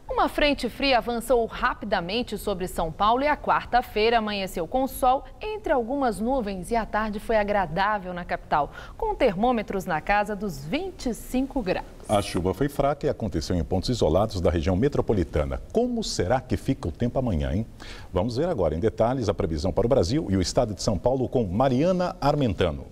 Uma frente fria avançou rapidamente sobre São Paulo e a quarta-feira amanheceu com sol entre algumas nuvens e a tarde foi agradável na capital, com termômetros na casa dos 25 graus. A chuva foi fraca e aconteceu em pontos isolados da região metropolitana. Como será que fica o tempo amanhã, hein? Vamos ver agora em detalhes a previsão para o Brasil e o estado de São Paulo com Mariana Armentano.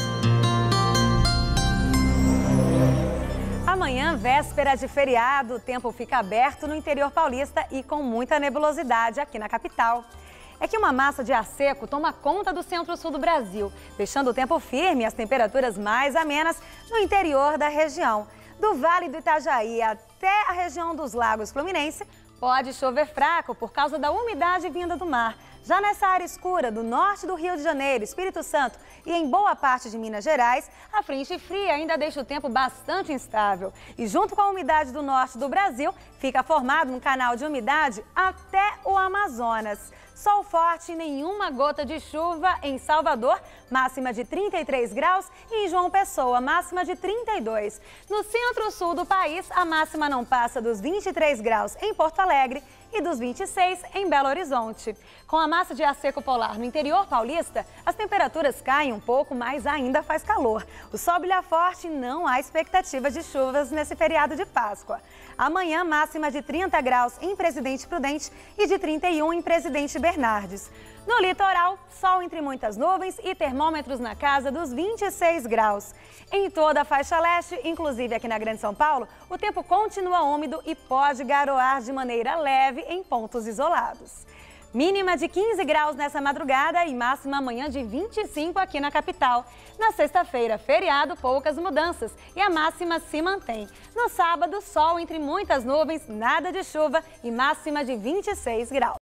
Amanhã, véspera de feriado, o tempo fica aberto no interior paulista e com muita nebulosidade aqui na capital. É que uma massa de ar seco toma conta do centro-sul do Brasil, deixando o tempo firme e as temperaturas mais amenas no interior da região. Do Vale do Itajaí até a região dos Lagos Fluminense, pode chover fraco por causa da umidade vinda do mar. Já nessa área escura do norte do Rio de Janeiro, Espírito Santo e em boa parte de Minas Gerais, a frente fria ainda deixa o tempo bastante instável. E junto com a umidade do norte do Brasil, fica formado um canal de umidade até o Amazonas. Sol forte e nenhuma gota de chuva em Salvador, máxima de 33 graus, e em João Pessoa, máxima de 32. No centro-sul do país, a máxima não passa dos 23 graus em Porto Alegre e dos 26 em Belo Horizonte. Com a massa de ar seco polar no interior paulista, as temperaturas caem um pouco, mas ainda faz calor. O sol brilha forte e não há expectativa de chuvas nesse feriado de Páscoa. Amanhã, máxima de 30 graus em Presidente Prudente e de 31 em Presidente Bernardes. No litoral, sol entre muitas nuvens e termômetros na casa dos 26 graus. Em toda a faixa leste, inclusive aqui na Grande São Paulo, o tempo continua úmido e pode garoar de maneira leve em pontos isolados. Mínima de 15 graus nessa madrugada e máxima amanhã de 25 aqui na capital. Na sexta-feira, feriado, poucas mudanças e a máxima se mantém. No sábado, sol entre muitas nuvens, nada de chuva e máxima de 26 graus.